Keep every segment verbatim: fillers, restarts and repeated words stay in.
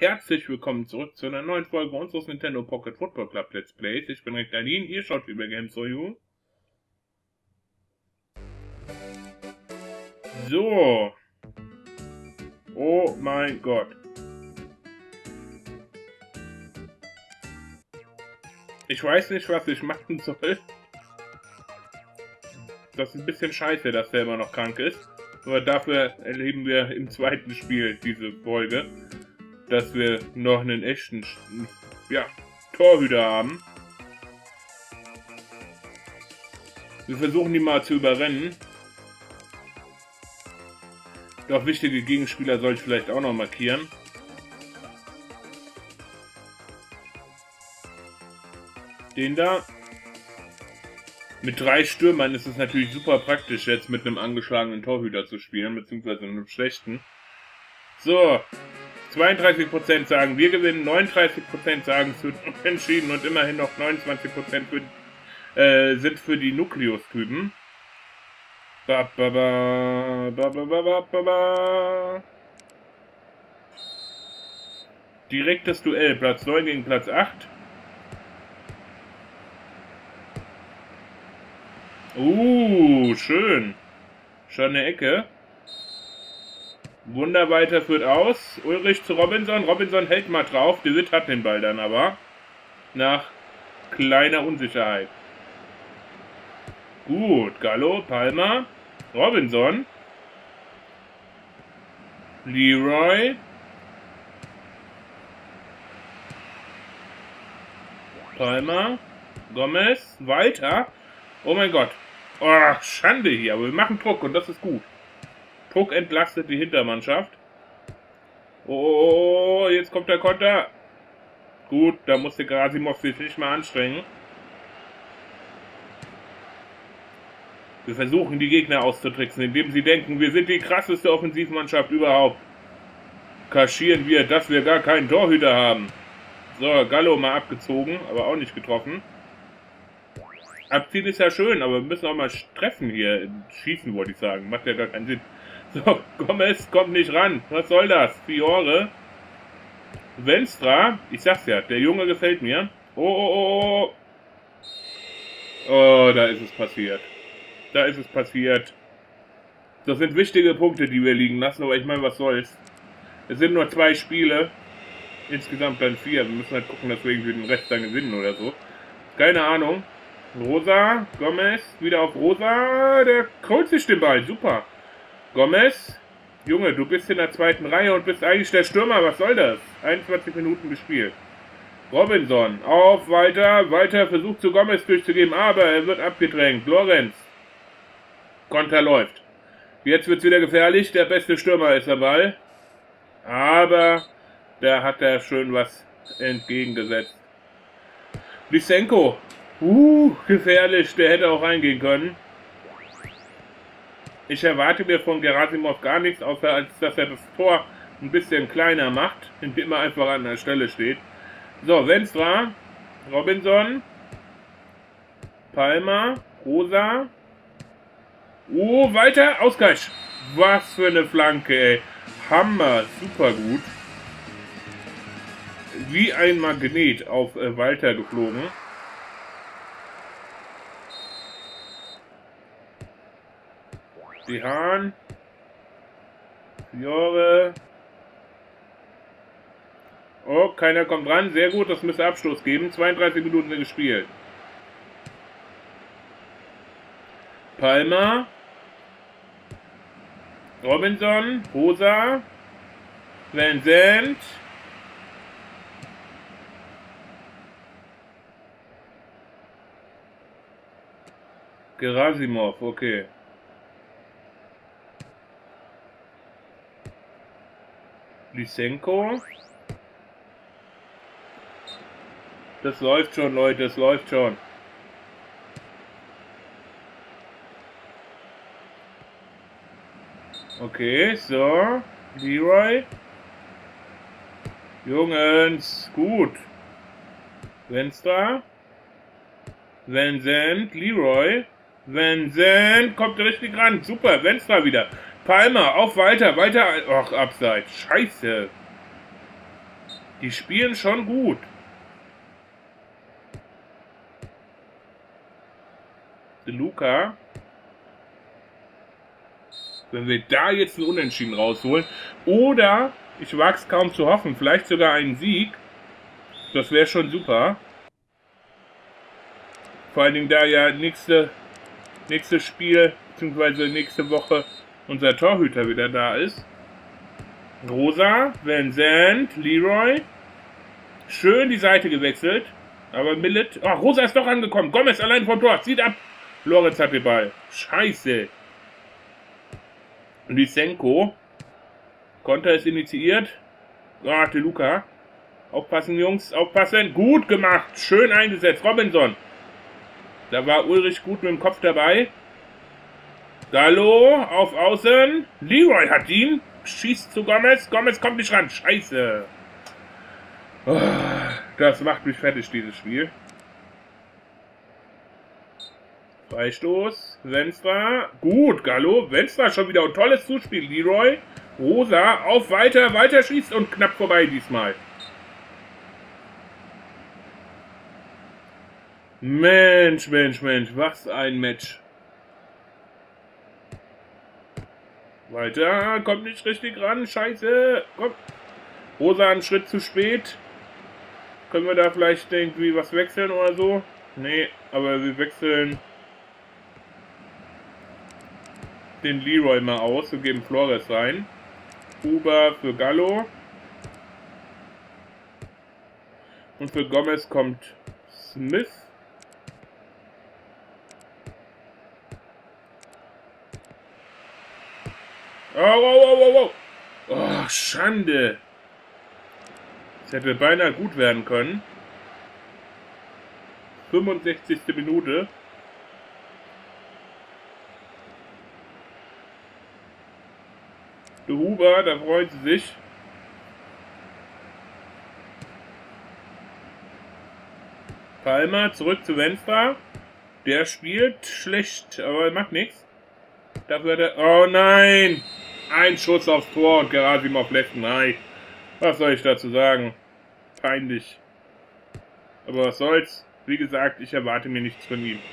Herzlich willkommen zurück zu einer neuen Folge unseres Nintendo Pocket Football Club Let's Plays. Ich bin Rektalin, ihr schaut über Games for You. So. Oh mein Gott. Ich weiß nicht, was ich machen soll. Das ist ein bisschen scheiße, dass der immer noch krank ist. Aber dafür erleben wir im zweiten Spiel diese Folge, dass wir noch einen echten, ja, Torhüter haben. Wir versuchen die mal zu überrennen. Doch wichtige Gegenspieler soll ich vielleicht auch noch markieren. Den da. Mit drei Stürmern ist es natürlich super praktisch, jetzt mit einem angeschlagenen Torhüter zu spielen, beziehungsweise einem schlechten. So. zweiunddreißig Prozent sagen, wir gewinnen, neununddreißig Prozent sagen, es wird unentschieden und immerhin noch neunundzwanzig Prozent für, äh, sind für die Nukleus-Typen. Ba, ba, ba, ba, ba, ba, ba, ba. Direktes Duell, Platz neun gegen Platz acht. Uh, schön. Schon eine Ecke. Wunderweiter führt aus. Ulrich zu Robinson. Robinson hält mal drauf. De Witt hat den Ball dann aber. Nach kleiner Unsicherheit. Gut. Gallo, Palmer. Robinson. Leroy. Palmer. Gomez. Walter. Oh mein Gott. Oh, Schande hier. Aber wir machen Druck und das ist gut. Druck entlastet die Hintermannschaft. Oh, jetzt kommt der Konter. Gut, da musste Gerasimov sich nicht mal anstrengen. Wir versuchen die Gegner auszutricksen, indem sie denken, wir sind die krasseste Offensivmannschaft überhaupt. Kaschieren wir, dass wir gar keinen Torhüter haben. So, Gallo mal abgezogen, aber auch nicht getroffen. Abziehen ist ja schön, aber wir müssen auch mal treffen hier. Schießen, wollte ich sagen. Macht ja gar keinen Sinn. So, Gomez kommt nicht ran. Was soll das? Fiore. Wenstra. Ich sag's ja, der Junge gefällt mir. Oh, oh, oh, oh. Oh, da ist es passiert. Da ist es passiert. Das sind wichtige Punkte, die wir liegen lassen, aber ich meine, was soll's. Es sind nur zwei Spiele. Insgesamt dann vier. Wir müssen halt gucken, dass wir irgendwie den Rest dann gewinnen oder so. Keine Ahnung. Rosa, Gomez, wieder auf Rosa. Der holt sich den Ball. Super. Gomez, Junge, du bist in der zweiten Reihe und bist eigentlich der Stürmer. Was soll das? einundzwanzig Minuten gespielt. Robinson, auf Walter. Walter versucht zu Gomez durchzugeben, aber er wird abgedrängt. Lorenz. Konter läuft. Jetzt wird es wieder gefährlich. Der beste Stürmer ist der Ball. Aber da hat er schön was entgegengesetzt. Lysenko. Uh, gefährlich. Der hätte auch reingehen können. Ich erwarte mir von Gerasimov gar nichts, außer als dass er das Tor ein bisschen kleiner macht, indem er einfach an der Stelle steht. So, Wenstra, Robinson, Palmer, Rosa. Oh, weiter, Ausgleich. Was für eine Flanke, ey. Hammer, super gut. Wie ein Magnet auf äh, Walter geflogen. Die Hahn. Fiore. Oh, keiner kommt ran. Sehr gut, das müsste Abstoß geben. zweiunddreißig Minuten gespielt. Palmer. Robinson. Rosa. Vincent. Gerasimov, okay. Lysenko. Das läuft schon, Leute, das läuft schon. Okay, so. Leroy. Jungens, gut. Wenstra. Vincent, Leroy. Vincent kommt richtig ran. Super, Wenstra wieder. Palmer, auf Walter, Walter, ach, abseits. Scheiße. Die spielen schon gut. De Luca. Wenn wir da jetzt einen Unentschieden rausholen. Oder, ich wage es kaum zu hoffen, vielleicht sogar einen Sieg. Das wäre schon super. Vor allen Dingen, da ja nächste, nächstes Spiel, beziehungsweise nächste Woche unser Torhüter wieder da ist. Rosa, Vincent, Leroy. Schön die Seite gewechselt. Aber Millet... Oh, Rosa ist doch angekommen. Gomez allein vom Tor. Zieht ab. Lorenz hat den Ball. Scheiße. Lysenko. Konter ist initiiert. Ah, De Luca. Aufpassen, Jungs. Aufpassen. Gut gemacht. Schön eingesetzt. Robinson. Da war Ulrich gut mit dem Kopf dabei. Gallo auf Außen. Leroy hat ihn. Schießt zu Gomez. Gomez kommt nicht ran. Scheiße. Oh, das macht mich fertig, dieses Spiel. Freistoß. Wenstra. Gut, Gallo. Wenstra schon wieder ein tolles Zuspiel. Leroy. Rosa auf weiter. Weiter schießt und knapp vorbei diesmal. Mensch, Mensch, Mensch. Was ein Match. Weiter. Kommt nicht richtig ran. Scheiße. Komm. Rosa einen Schritt zu spät. Können wir da vielleicht irgendwie was wechseln oder so? Nee, aber wir wechseln den Leroy mal aus und geben Flores rein. Huber für Gallo. Und für Gomez kommt Smith. Oh, oh, oh, oh, oh. Oh, Schande. Das hätte beinahe gut werden können. fünfundsechzigste Minute. De Huber, da freut sie sich. Palmer zurück zu Wenstra. Der spielt schlecht, aber macht nichts. Dafür hat er... Oh nein! Ein Schuss aufs Tor und Gerasimov lässt ihn rein. Was soll ich dazu sagen? Peinlich. Aber was soll's? Wie gesagt, ich erwarte mir nichts von ihm.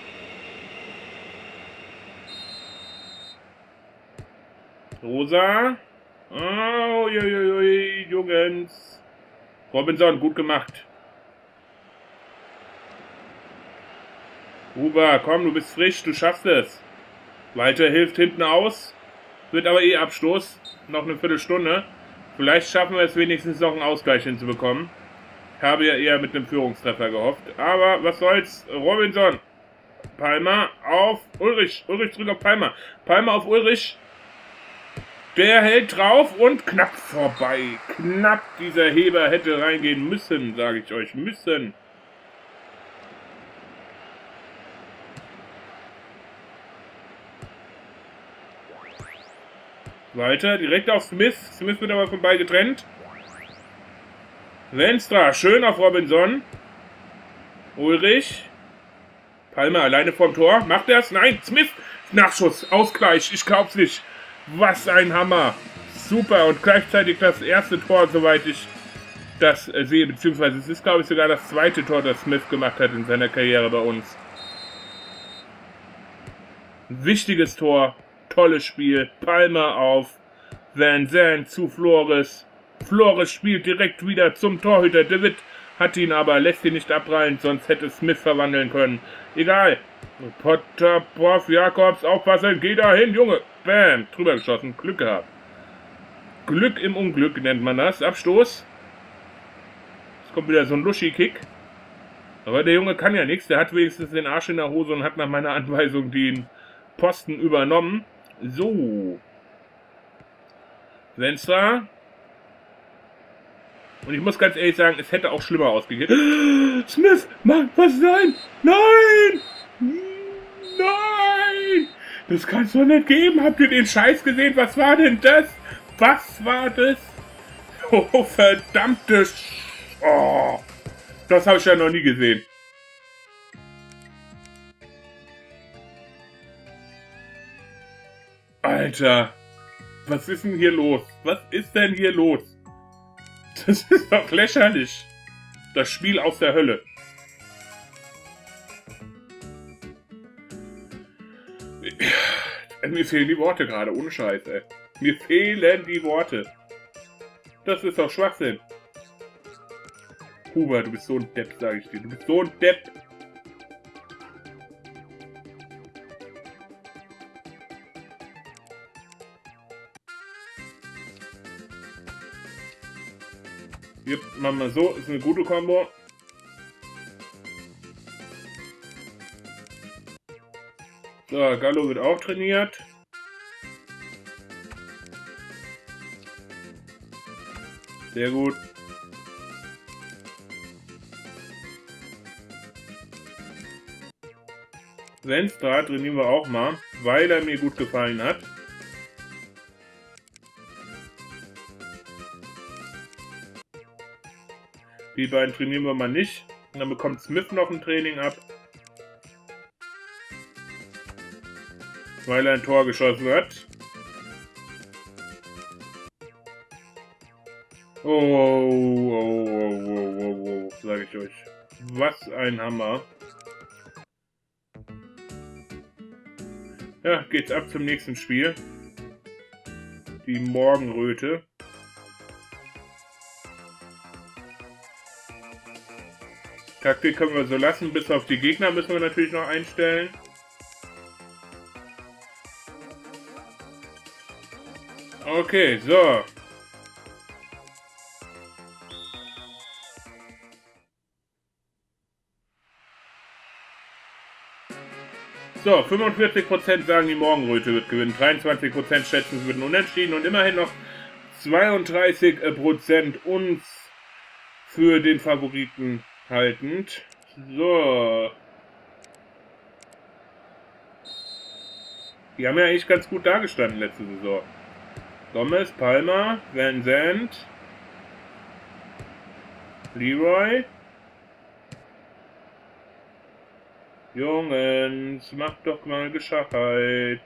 Rosa. Oh, uiuiui, Jungens. Robinson, gut gemacht. Huber, komm, du bist frisch, du schaffst es. Walter hilft hinten aus. Wird aber eh Abstoß. Noch eine Viertelstunde. Vielleicht schaffen wir es wenigstens noch einen Ausgleich hinzubekommen. Ich habe ja eher mit einem Führungstreffer gehofft. Aber was soll's. Robinson. Palmer auf Ulrich. Ulrich zurück auf Palmer. Palmer auf Ulrich. Der hält drauf und knapp vorbei. Knapp dieser Heber hätte reingehen müssen, sage ich euch. Müssen. Weiter, direkt auf Smith. Smith wird aber vorbei getrennt. Wenstra, schön auf Robinson. Ulrich. Palmer alleine vorm Tor. Macht er es? Nein, Smith. Nachschuss, Ausgleich. Ich glaub's nicht. Was ein Hammer. Super. Und gleichzeitig das erste Tor, soweit ich das äh, sehe. Beziehungsweise es ist, glaube ich, sogar das zweite Tor, das Smith gemacht hat in seiner Karriere bei uns. Wichtiges Tor. Tolles Spiel. Palmer auf Van Zandt zu Flores. Flores spielt direkt wieder zum Torhüter. David hat ihn aber, lässt ihn nicht abprallen, sonst hätte Smith verwandeln können. Egal. Potter, Prof, Jakobs, aufpassen, geh da hin, Junge. Bam, drüber geschossen, Glück gehabt. Glück im Unglück nennt man das. Abstoß. Jetzt kommt wieder so ein Luschi-Kick. Aber der Junge kann ja nichts. Der hat wenigstens den Arsch in der Hose und hat nach meiner Anweisung den Posten übernommen. So. Wenstra. Und ich muss ganz ehrlich sagen, es hätte auch schlimmer ausgegeben. Smith, Mann, was nein? Nein! Nein! Das kann es doch nicht geben. Habt ihr den Scheiß gesehen? Was war denn das? Was war das? Oh, verdammte Sch... Oh, das habe ich ja noch nie gesehen. Alter, was ist denn hier los? Was ist denn hier los? Das ist doch lächerlich. Das Spiel aus der Hölle. Mir fehlen die Worte gerade, ohne Scheiß, ey. Mir fehlen die Worte. Das ist doch Schwachsinn. Huber, du bist so ein Depp, sage ich dir. Du bist so ein Depp. Hier, machen wir so. Ist eine gute Kombo. So, Gallo wird auch trainiert. Sehr gut. Venstra trainieren wir auch mal, weil er mir gut gefallen hat. Die beiden trainieren wir mal nicht. Und dann bekommt Smith noch ein Training ab. Weil er ein Tor geschossen hat. Oh, oh, oh, oh, oh, oh, sage ich euch. Was ein Hammer. Ja, geht's ab zum nächsten Spiel. Die Morgenröte. Taktik können wir so lassen, bis auf die Gegner müssen wir natürlich noch einstellen. Okay, so. So, fünfundvierzig Prozent sagen, die Morgenröte wird gewinnen, dreiundzwanzig Prozent schätzen, es wird ein Unentschieden und immerhin noch zweiunddreißig Prozent uns für den Favoriten haltend. So. Die haben ja eigentlich ganz gut dagestanden letzte Saison. Gomez, Palmer, Van Zandt, Leroy. Jungs, macht doch mal Gescheit.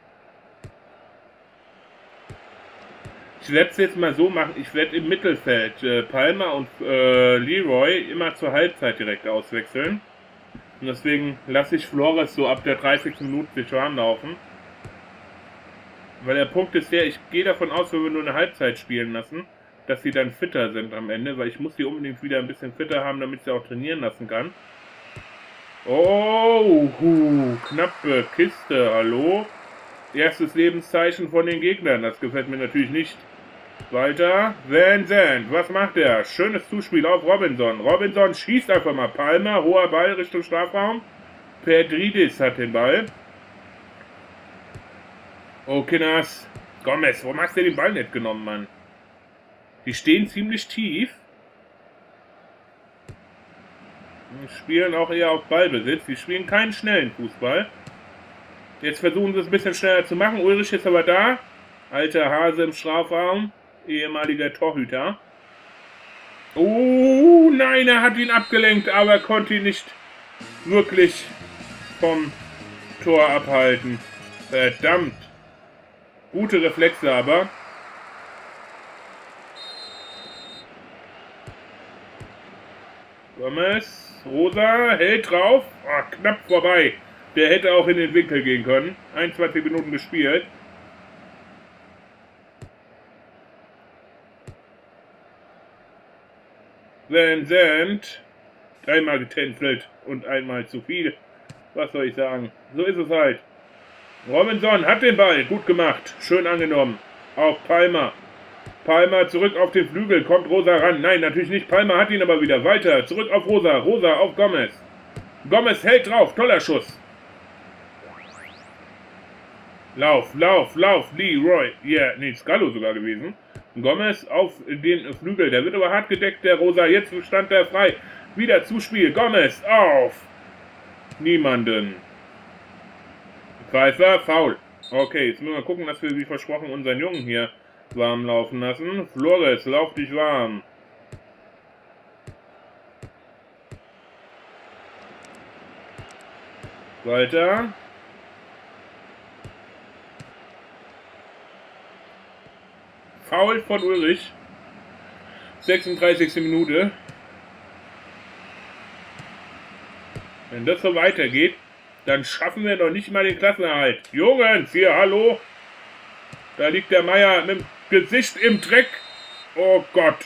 Ich werde es jetzt mal so machen, ich werde im Mittelfeld äh, Palmer und äh, Leroy immer zur Halbzeit direkt auswechseln. Und deswegen lasse ich Flores so ab der dreißigsten Minute sich warm laufen. Weil der Punkt ist der, ich gehe davon aus, wenn wir nur eine Halbzeit spielen lassen, dass sie dann fitter sind am Ende, weil ich muss sie unbedingt wieder ein bisschen fitter haben, damit ich sie auch trainieren lassen kann. Oh, hu, knappe Kiste, hallo. Erstes Lebenszeichen von den Gegnern, das gefällt mir natürlich nicht. Weiter, Van Zandt, was macht er? Schönes Zuspiel auf Robinson. Robinson schießt einfach mal. Palmer, hoher Ball Richtung Strafraum. Pedridis hat den Ball. Oh, Kinners. Gomez, warum hast du den Ball nicht genommen, Mann? Die stehen ziemlich tief. Spielen auch eher auf Ballbesitz. Die spielen keinen schnellen Fußball. Jetzt versuchen sie es ein bisschen schneller zu machen. Ulrich ist aber da. Alter Hase im Strafraum. Ehemaliger Torhüter. Oh nein, er hat ihn abgelenkt, aber konnte ihn nicht wirklich vom Tor abhalten. Verdammt. Gute Reflexe aber. Gomez. Rosa hält drauf. Oh, knapp vorbei. Der hätte auch in den Winkel gehen können. einundzwanzig Minuten gespielt. Van Zandt. Dreimal getänzelt und einmal zu viel. Was soll ich sagen? So ist es halt. Robinson hat den Ball. Gut gemacht. Schön angenommen. Auf Palmer. Palmer zurück auf den Flügel. Kommt Rosa ran. Nein, natürlich nicht. Palmer hat ihn aber wieder. Weiter. Zurück auf Rosa. Rosa auf Gomez. Gomez hält drauf. Toller Schuss. Lauf, lauf, lauf. Leroy. Ja, yeah, nee, Scallo sogar gewesen. Gomez auf den Flügel. Der wird aber hart gedeckt, der Rosa. Jetzt stand er frei. Wieder Zuspiel. Gomez auf. Niemanden. Pfeiffer, faul. Okay, jetzt müssen wir gucken, dass wir, wie versprochen, unseren Jungen hier warm laufen lassen. Flores, lauf dich warm. Weiter. Foul von Ulrich. sechsunddreißigste Minute. Wenn das so weitergeht, dann schaffen wir noch nicht mal den Klassenerhalt. Jungs, hier, hallo. Da liegt der Meier mit dem Gesicht im Dreck. Oh Gott.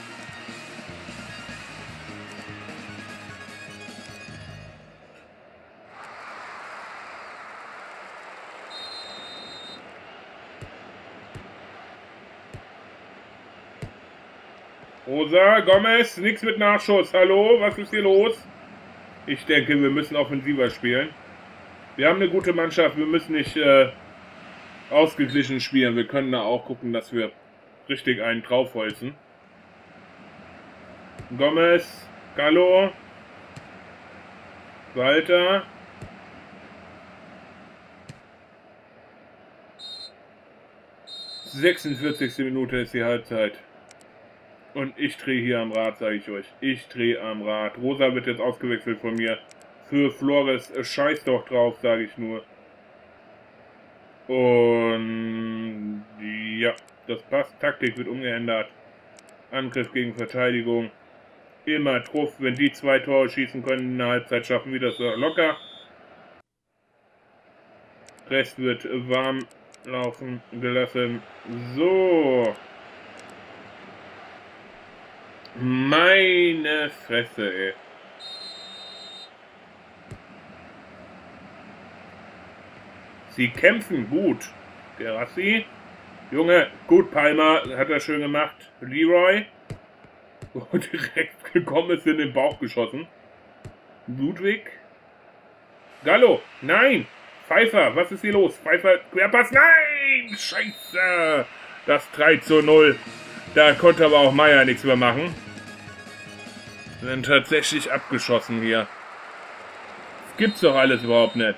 Rosa, Gomez, nichts mit Nachschuss. Hallo, was ist hier los? Ich denke, wir müssen offensiver spielen. Wir haben eine gute Mannschaft, wir müssen nicht äh, ausgeglichen spielen. Wir können da auch gucken, dass wir richtig einen draufholzen. Gomez, Gallo, Walter. sechsundvierzigste Minute ist die Halbzeit. Und ich drehe hier am Rad, sage ich euch. Ich drehe am Rad. Rosa wird jetzt ausgewechselt von mir. Für Flores, scheiß doch drauf, sage ich nur. Und ja, das passt. Taktik wird umgeändert. Angriff gegen Verteidigung. Immer Truff. Wenn die zwei Tore schießen können in der Halbzeit, schaffen wir das locker. Rest wird warm laufen gelassen. So. Meine Fresse, ey. Sie kämpfen gut. Gerassi. Junge, gut, Palmer, hat er schön gemacht. Leroy. Oh, direkt gekommen ist in den Bauch geschossen. Ludwig. Gallo, nein. Pfeiffer, was ist hier los? Pfeiffer, Querpass, nein. Scheiße. Das drei zu null. Da konnte aber auch Meier nichts mehr machen. Dann tatsächlich abgeschossen hier. Das gibt's doch alles überhaupt nicht.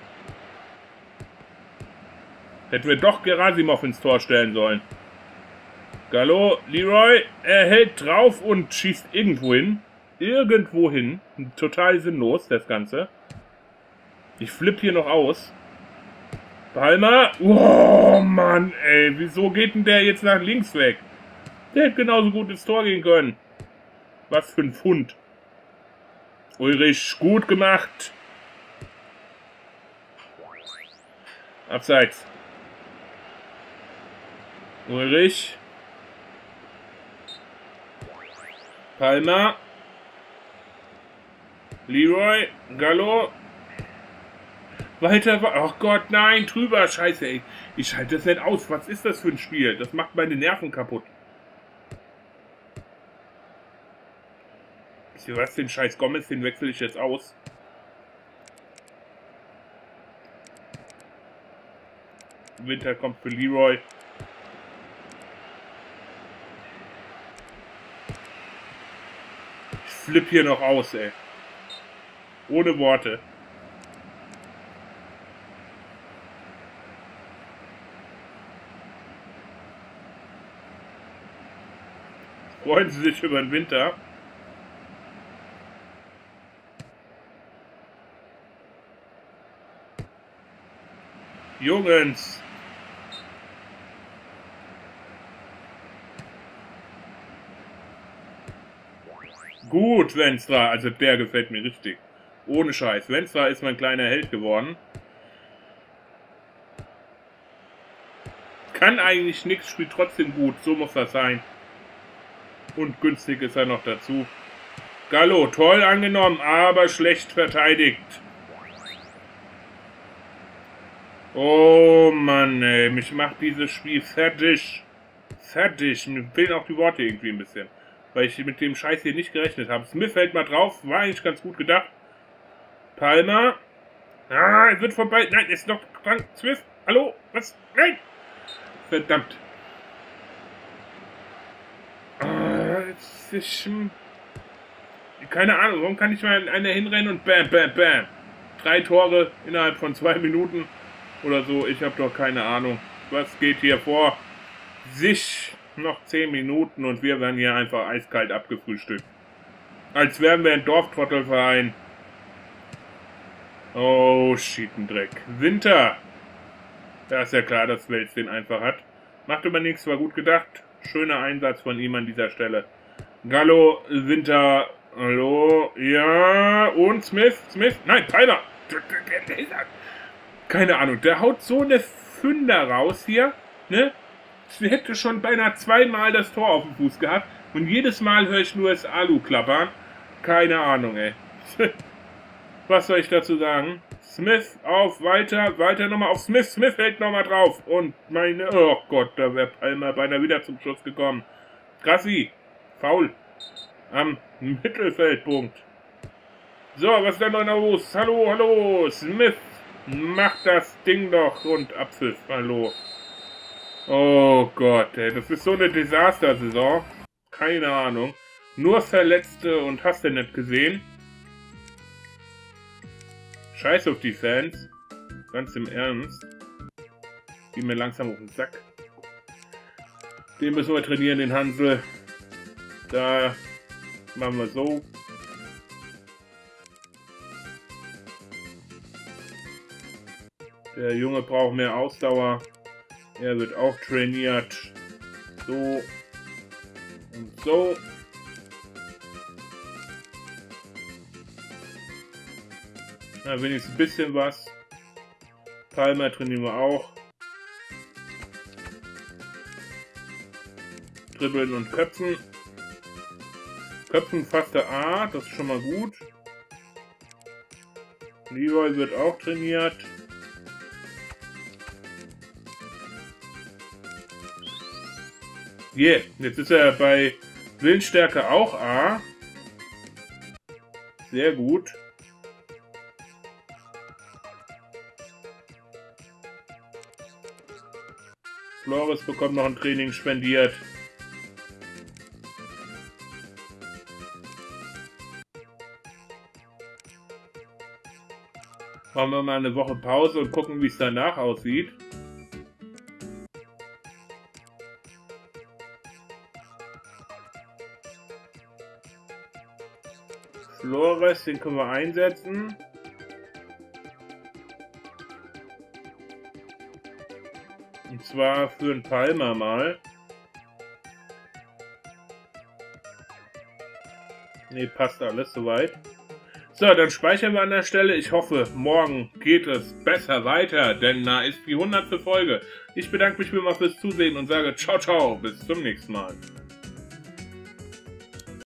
Hätten wir doch Gerasimov ins Tor stellen sollen. Gallo, Leroy, er hält drauf und schießt irgendwo hin. Irgendwo hin. Total sinnlos, das Ganze. Ich flippe hier noch aus. Palmer. Oh, Mann, ey. Wieso geht denn der jetzt nach links weg? Der hätte genauso gut ins Tor gehen können. Was für ein Pfund. Ulrich, gut gemacht. Abseits. Ulrich. Palmer. Leroy. Gallo. Weiter. Ach Gott, nein, drüber. Scheiße, ey. Ich schalte das nicht aus. Was ist das für ein Spiel? Das macht meine Nerven kaputt. Was, den scheiß Gomez, den wechsle ich jetzt aus. Winter kommt für Leroy. Ich flippe hier noch aus, ey. Ohne Worte. Freuen Sie sich über den Winter. Jungs. Gut, Wenstra. Also der gefällt mir richtig. Ohne Scheiß. Wenstra ist mein kleiner Held geworden. Kann eigentlich nichts, spielt trotzdem gut. So muss das sein. Und günstig ist er noch dazu. Gallo, toll angenommen, aber schlecht verteidigt. Oh Mann, ey, mich macht dieses Spiel fertig. Fertig. Mir fehlen auch die Worte irgendwie ein bisschen. Weil ich mit dem Scheiß hier nicht gerechnet habe. Smith fällt mal drauf. War eigentlich ganz gut gedacht. Palmer. Ah, es wird vorbei. Nein, ist noch dran. Smith. Hallo? Was? Nein! Verdammt. Ah, jetzt ist... Keine Ahnung. Warum kann ich mal einer hinrennen und bam, bam, bam. Drei Tore innerhalb von zwei Minuten. Oder so, ich habe doch keine Ahnung. Was geht hier vor? Sich noch zehn Minuten und wir werden hier einfach eiskalt abgefrühstückt. Als wären wir ein Dorftrottelverein. Oh, Schietendreck. Winter. Da ist ja klar, dass Wels den einfach hat. Macht aber nichts, war gut gedacht. Schöner Einsatz von ihm an dieser Stelle. Gallo, Winter, hallo, ja, und Smith, Smith, nein, Tyler. Keine Ahnung, der haut so eine Fünder raus hier, ne? Sie hätte schon beinahe zweimal das Tor auf dem Fuß gehabt und jedes Mal höre ich nur das Alu klappern. Keine Ahnung, ey. Was soll ich dazu sagen? Smith auf, weiter, weiter nochmal auf Smith. Smith hält nochmal drauf. Und meine, oh Gott, da wäre Palmer beinahe wieder zum Schuss gekommen. Grassi, faul. Am Mittelfeldpunkt. So, was ist denn noch los? Hallo, hallo, Smith. Macht das Ding doch und Abpfiff, hallo. Oh Gott, ey, das ist so eine Desastersaison. Keine Ahnung. Nur Verletzte und hast du nicht gesehen? Scheiß auf die Fans. Ganz im Ernst. Geh mir langsam auf den Sack. Den müssen wir trainieren, den Hansel. Da machen wir so. Der Junge braucht mehr Ausdauer. Er wird auch trainiert. So. Und so. Na, wenigstens ein bisschen was. Palmer trainieren wir auch. Dribbeln und Köpfen. Köpfen fast der A, das ist schon mal gut. Leroy wird auch trainiert. Yeah, jetzt ist er bei Willensstärke auch A. Sehr gut. Flores bekommt noch ein Training spendiert. Machen wir mal eine Woche Pause und gucken, wie es danach aussieht. Flores, den können wir einsetzen. Und zwar für einen Palmer mal. Ne, passt alles soweit. So, dann speichern wir an der Stelle. Ich hoffe, morgen geht es besser weiter, denn da ist die hundertste Folge. Ich bedanke mich wieder mal fürs Zusehen und sage ciao, ciao, bis zum nächsten Mal.